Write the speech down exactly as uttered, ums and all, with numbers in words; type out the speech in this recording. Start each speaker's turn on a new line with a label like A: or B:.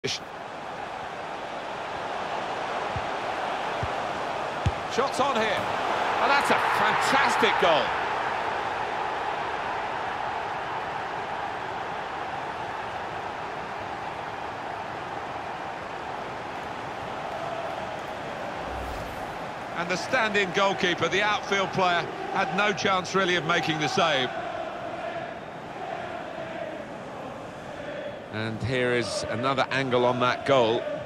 A: Shots on here. And that's a fantastic goal. And the stand-in goalkeeper, the outfield player, had no chance really of making the save. And here is another angle on that goal.